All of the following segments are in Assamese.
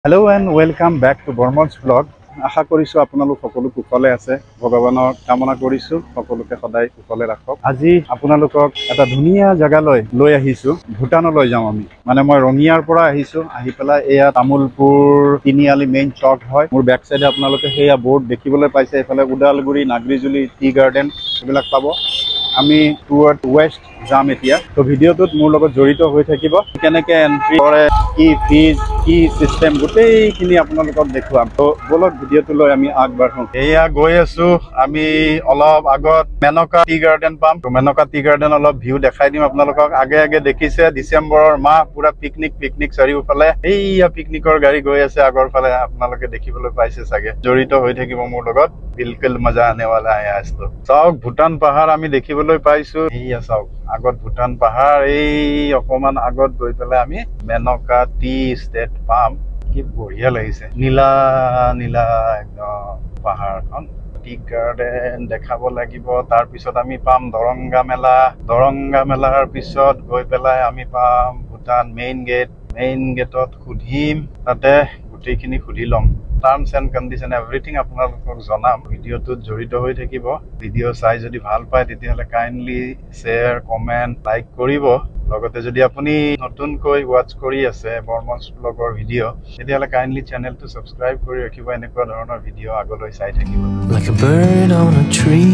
Hello and welcome back to BarmanS vlog. আশা কৰিছো আপোনালোক সকলো কুশলে আছে ভগৱানৰ কামনা কৰিছো সকলোকে সদায় কুশলে ৰাখক আজি আপোনালোকক এটা ধুনীয়া জায়গা লৈ আহিছো ভুটানলৈ যাম আমি মানে মই ৰঙিয়াৰ পৰা আহিছো আহি পেলাই এয়া তামুলপুৰ তিনিআলি মেইন চক হয় মোৰ বেক সাইডে আপোনালোকে হেয়া বোৰ্ড দেখিবলৈ পাইছে এফালে উদালগুৰি নাগৰিজুলি টি গাৰ্ডেন এবিলাক পাব আমি টুৱাৰ্ড ওয়েস্ট যাম এতিয়া তো ভিডিওটোত মোৰ লগত জড়িত হৈ থাকিব কেনেকৈ এন্ট্ৰি কৰে কি ফিজ কি সিস্টেম গোটেইখিনি আপোনালোকক দেখুৱাম তো বলক ভিডিওটো লৈ আমি আগবাঢ়ো এয়া গৈ আছো আমি অলপ আগত মেনকা টি গাৰ্ডেন পাম তো মেনকা টি গাৰ্ডেন অলপ ভিউ দেখাই দিম আপোনালোকক আগে দেখিছে ডিসেম্বৰৰ মাহ পুৰা পিকনিক চাৰিওফালে এইয়া পিকনিকৰ গাড়ী গৈ আছে আগৰ ফালে আপোনালোকে দেখিবলৈ পাইছে চাগে জড়িত হৈ থাকিব মোৰ লগত বিলকুল মজা আনে वाला है आज तो চাওক ভুটান পাহাৰ আমি দেখিবলৈ পাইছো এইয়া চাওক আগত ভুটান পাহাৰ এই অকমান আগত গৈ পেলাই আমি মেনকা টি ষ্টেট পাম কি বঢ়িয়া লাগিছে নীলা নীলা একদম পাহাৰখন টি গাৰ্ডেন দেখাব লাগিব তাৰ পিছত আমি পাম দৰংগা মেলাৰ পিছত গৈ পেলাই আমি পাম ভুটান মেইন গেটত খুদিম তাতে গোটেইখিনি খুদি লম টার্মস এন্ড কন্ডিশন এভরিথিং আপোনালোকক জনাম ভিডিওটোত জড়িত হৈ থাকিব ভিডিও চাই যদি ভাল পায় তেতিয়াহলে কাইন্ডলি শেয়ার কমেন্ট লাইক কৰিব লগতে যদি আপুনি নতুনকৈ ওয়াচ কৰি আছে BarmanS ব্লগৰ ভিডিও তেতিয়াহলে কাইন্ডলি চেনেলটো সাবস্ক্রাইব কৰি ৰাখিব এনেকুৱা ধৰণৰ ভিডিও আগলৈ চাই থাকিব Like a bird on a tree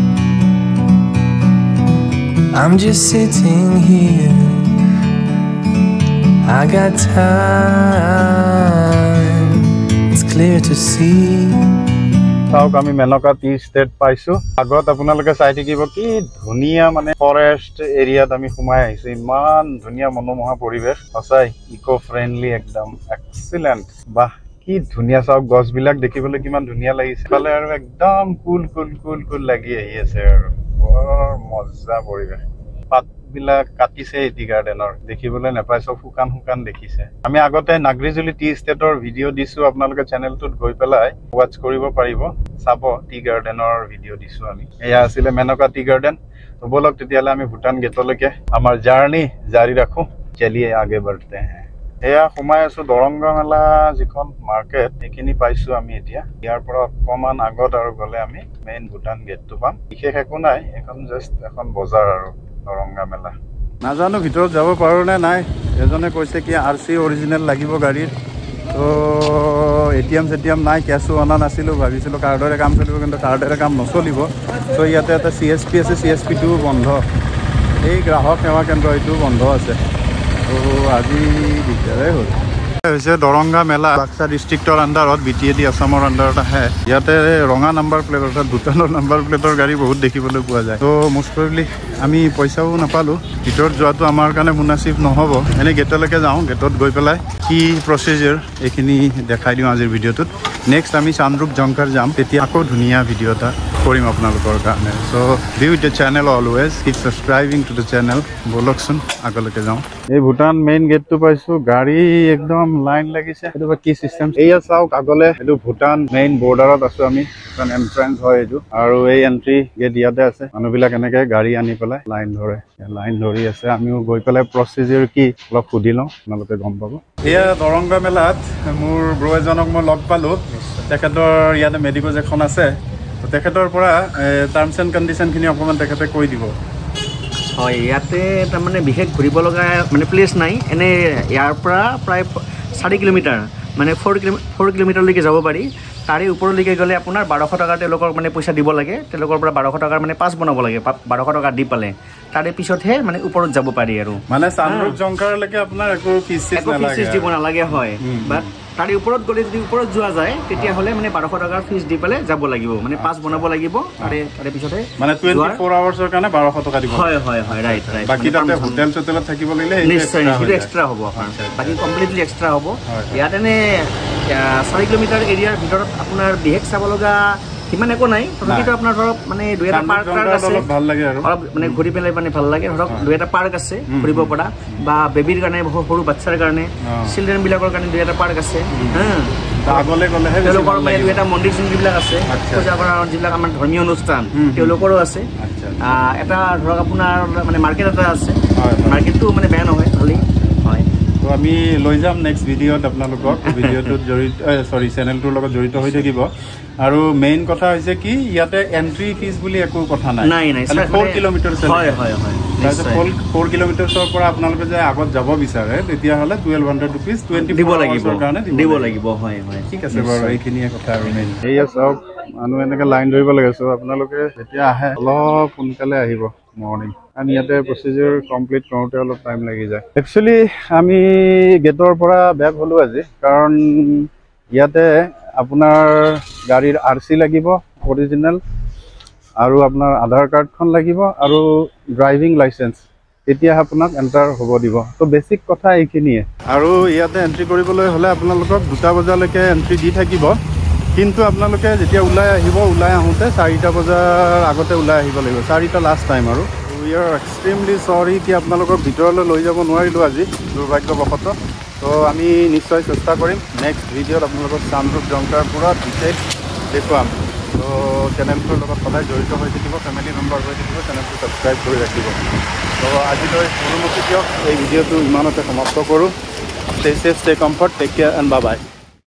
I'm just sitting here I got time It's clear to see চাওক আমি মেনকা টি ষ্টেট পাইছো আগত আপোনালোকে চাই থাকিব কি ধুনীয়া মানে ফৰেষ্ট এৰিয়াত আমি সোমাই আহিছো ইমান ধুনীয়া মনোমোহা পৰিবেশ সঁচাই ইকো ফ্ৰেন্ডলি একদম এক্সিলেন্ট বাহ কি ধুনীয়া চাওক গছবিলাক দেখিবলৈ কিমান ধুনীয়া লাগিছে ফালে আৰু একদম কুল লাগি আহি আছে আৰু বৰ মজা পৰিবেশ বিলাক কাটিছে টি গাৰ্ডেনৰ দেখিবলৈ নাপাই সব শুকান দেখিছে আমি আগতে নাগৰিজুলি টি ষ্টেটৰ ভিডিও দিছো আপোনালোকে চেনেলটোত গৈ পেলাই ওয়াচ কৰিব পাৰিব চাব টি গাৰ্ডেনৰ ভিডিও দিছো আমি এয়া আছিল মেনকা টি গাৰ্ডেন তো বলক তেতিয়ালে আমি ভুটান গেটলৈকে আমাৰ জাৰ্নি জাৰি ৰাখো চলিয়ে আগে বঢ়তে हैं এয়া সোমাই আছো দৰংগা মেলা যিখন মাৰ্কেট এখিনি পাইছো আমি এতিয়া ইয়াৰ পৰা অকমান আগত আৰু গলে আমি মেইন ভুটান গেটটো পাম বিশেষ একো নাই এখন জাস্ট এখন বজাৰ আৰু দৰংগা মেলা নাজানো ভিতৰত যাব পাৰো নে নাই এজনে কৈছে কি আৰসি অৰিজিনাল লাগিব গাড়ীৰ তো এটিএম নাই কেছো অনা নাছিলো ভাবিছিলো কাৰ্ডৰে কাম চলিব কিন্তু কাৰ্ডৰে কাম নচলিব তো ইয়াতে এটা সিএসপি আছে সিএসপি2 বন্ধ এই গ্ৰাহক সেৱা কেন্দ্ৰ এইটো বন্ধ আছে তো আজি দিগদাৰে হ'ল হৈছে দৰংগা মেলা বাক্সা ডিস্ট্ৰিক্টৰ আন্ডাৰত বিটিএডি আসামৰ আন্ডাৰত আহে ইয়াতে ৰঙা নাম্বাৰ প্লেট অৰ্থাৎ ভুটানৰ নাম্বাৰ প্লেটৰ গাড়ী বহুত দেখিবলৈ পোৱা যায় তো মোষ্ট প্ৰবলি আমি পইচাও নাপালো ভিতৰত যোৱাটো আমাৰ কাৰণে মুনাসিব নহ'ব এনে গেটলৈকে যাওঁ গেটত গৈ পেলাই কি প্ৰচিজাৰ এইখিনি দেখাই দিওঁ আজিৰ ভিডিঅ'টোত নেক্সট আমি চান্দৰুপ জংকাৰ যাম তেতিয়া আকৌ ধুনীয়া ভিডিঅ' এটা কৰিম আপোনালোকৰ কাৰণে so' be with the channel always keep subscribing to the channel বলকচোন আগলৈকে যাওঁ এই ভুটান মেইন গেটটো পাইছো গাড়ী একদম লাইন লাগিছে এইটো কি সিস্টেম এইয়া চাওক আগলে এইটো ভুটান মেইন বৰ্ডাৰত আছো আমি কাৰণ এন্ট্ৰেন্স হয় এইটো আৰু এই এন্ট্ৰি গেট ইয়াতে আছে মানুহবিলাক এনেকে গাড়ী আনি পেলাই লাইন ধৰি আছে আমিও গৈ পেলাই প্ৰচিজাৰ কি অলপ সুধি লওঁ আপোনালোকে গম পাব এয়া দৰংগা মেলাত মোৰ ব্ৰ এজনক মই লগ পালো তেখেতৰ ইয়াতে মেডিকোজ এখন আছে তেখেতৰ পৰা টাৰ্মছ এণ্ড কণ্ডিশ্যনখিনি অকণমান তেখেতে কৈ দিব হয় ইয়াতে তাৰমানে বিশেষ ঘূৰিব লগা মানে প্লেচ নাই এনে ইয়াৰ পৰা প্ৰায় 4 কিলোমিটাৰ মানে 4 কিলোমিটাৰলৈকে যাব পাৰি তাৰে ওপৰলৈকে গ'লে আপোনাৰ 1200 টকা তেওঁলোকৰ মানে পইচা দিব লাগে তেওঁলোকৰ পৰা 1200 টকাৰ মানে পাছ বনাব লাগে 1200 টকা দি পালে তাৰে পিছতহে মানে ওপৰত যাব পাৰি আৰু মানে চান্দৰুপ জংকাৰলৈকে আপোনাৰ একো ফিজ দিব নালাগে হয় বাট তাৰে ওপৰত গ'লে যদি ওপৰত যোৱা যায় তেতিয়াহ'লে মানে 1200 টকাৰ ফিজ দি পেলাই যাব লাগিব মানে পাছ বনাব লাগিব তাৰে পিছতহে মানে 24 আৱাৰ্ছৰ কাৰণে 1200 টকা দিব হয় ৰাইট বাকি তাতে হোটেল চোটেলত থাকিব লাগিলে নিশ্চয় এক্সট্ৰা হ'ব আপোনাৰ বাকি কমপ্লিটলি এক্সট্ৰা হ'ব ইয়াত এনে 4 কিলোমিটাৰ এৰিয়াৰ ভিতৰত আপোনাৰ বিশেষ চাব লগা সিমান একো নাই তথাপিতো আপোনাৰ ধৰক মানে দুই এটা পাৰ্ক আছে ভাল লাগে আৰু অলপ মানে ঘূৰি পেলাই মানে ভাল লাগে ধৰক দুই এটা পাৰ্ক আছে ঘূৰিব পৰা বা বেবিৰ কাৰণে সৰু বাচ্চাৰ কাৰণে চিলড্ৰেন বিলাকৰ কাৰণে দুই এটা পাৰ্ক আছে আগলে গ'লেহে তেওঁলোকৰ মানে দুই এটা মন্দিৰ চন্দিৰবিলাক আছে পূজা কৰাৰ যিবিলাক আমাৰ ধৰ্মীয় অনুষ্ঠান তেওঁলোকৰো আছে এটা ধৰক আপোনাৰ মানে মাৰ্কেট এটা আছে মাৰ্কেটটো মানে বেয়া নহয় ভালেই হয় তো আমি লৈ যাম নেক্সট ভিডিঅ'ত আপোনালোকক ভিডিঅ'টোত জড়িত সৰি চেনেলটোৰ লগত জড়িত হৈ থাকিব আৰু মেইন কথা হৈছে কি ইয়াতে এন্ট্ৰি ফিজ বুলি একো কথা নাই নাই 4 কিলোমিটাৰ হয় হয় হয় 4 কিলোমিটাৰৰ পৰা আপোনালোকে যে আগত যাব বিচাৰে তেতিয়া হলে 1200 rupees 20 দিব লাগিব কাৰণে দিব লাগিব হয় হয় ঠিক আছে বাৰু এইখিনিয়ে কথা আৰু মেইন এইয়া চাওক মানুহ এনেকৈ লাইন ধৰিব লাগে চ' আপোনালোকে যেতিয়া আহে অলপ সোনকালে আহিব মৰ্নিং কাৰণ ইয়াতে প্ৰচিডিউৰ কমপ্লিট কৰোঁতে অলপ টাইম লাগি যায় একচুৱেলি আমি গেটৰ পৰা বেক হ'লোঁ আজি কাৰণ ইয়াতে আপোনাৰ গাড়ীৰ RC লাগিব অৰিজিনেল আৰু আপোনাৰ আধাৰ কাৰ্ডখন লাগিব আৰু ড্ৰাইভিং লাইচেন্স তেতিয়া আপোনাক এণ্টাৰ হ'ব দিব তো বেছিক কথা এইখিনিয়ে আৰু ইয়াতে এণ্ট্ৰি কৰিবলৈ হ'লে আপোনালোকক 2টা বজালৈকে এণ্ট্ৰি দি থাকিব কিন্তু আপোনালোকে যেতিয়া ওলাই আহিব ওলাই আহোঁতে 4টা বজাৰ আগতে ওলাই আহিব লাগিব 4টা লাষ্ট টাইম আৰু উই আৰ এক্সট্ৰিমলি চৰি কি আপোনালোকৰ ভিতৰলৈ লৈ যাব নোৱাৰিলোঁ আজি দুৰ্ভাগ্যবশতঃ তো আমি নিশ্চয় চেষ্টা কৰিম নেক্সট ভিডিঅ'ত আপোনালোকক চামৰূপ জংকাৰ পুৰা ডিটেইলছ দেখুৱাম তো চেনেলটোৰ লগত সদায় জড়িত হৈ থাকিব ফেমিলি মেম্বাৰ হৈ থাকিব চেনেলটো ছাবস্ক্ৰাইব কৰি ৰাখিব তো আজিলৈ অনুমতি দিয়ক এই ভিডিঅ'টো ইমানতে সমাপ্ত কৰোঁ stay safe stay comfort take care and bye by